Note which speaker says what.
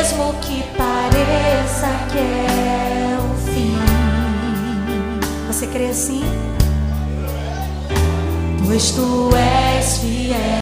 Speaker 1: mesmo que pareça que é o fim. Você crê assim? Pois tu és fiel.